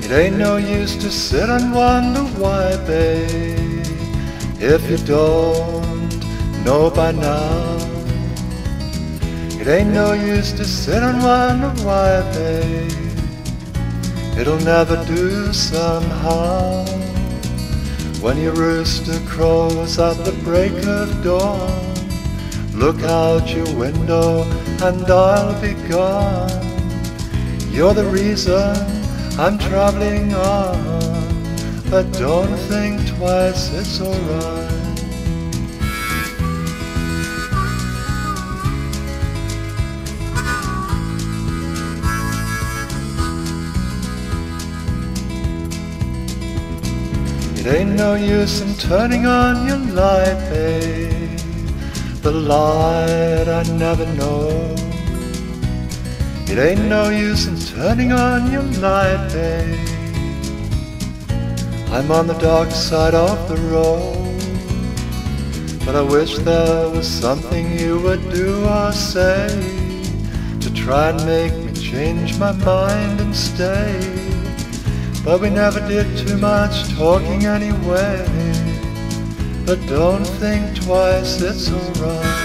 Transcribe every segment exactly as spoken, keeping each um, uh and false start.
It ain't no use to sit and wonder why, babe, if you don't know by now. It ain't no use to sit and wonder why, babe, it'll never do somehow. When your rooster crows at the break of dawn, look out your window and I'll be gone. You're the reason I'm traveling on, but don't think twice, it's alright. It ain't no use in turning on your light, babe, the light I never know. It ain't no use in turning on your light, babe, I'm on the dark side of the road. But I wish there was something you would do or say to try and make me change my mind and stay. But we never did too much talking anyway. But don't think twice, it's alright.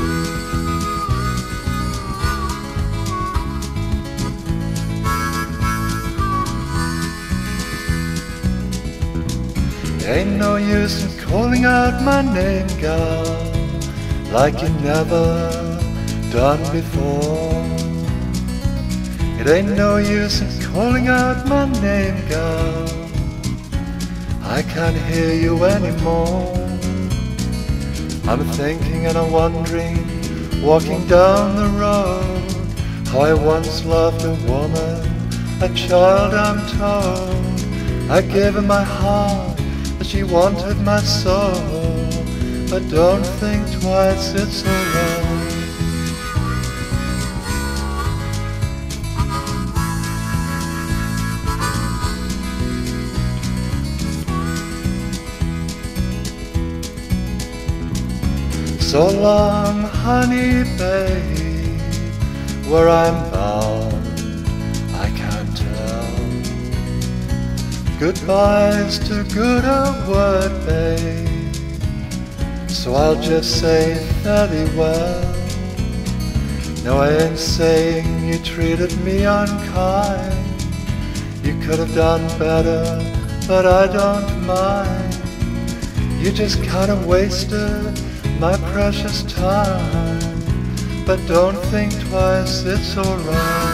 Ain't no use in calling out my name, gal, like you never done before. It ain't no use in calling out my name, gal, I can't hear you anymore. I'm thinking and I'm wondering, walking down the road, how I once loved a woman, a child I'm told. I gave her my heart, but she wanted my soul. But don't think twice, it's alright. So long, honey, babe, where I'm bound, I can't tell. Goodbye's too good a word, babe, so I'll just say fairly well. No, I ain't saying you treated me unkind, you could have done better, but I don't mind. You just kinda wasted my precious time, but don't think twice, it's alright.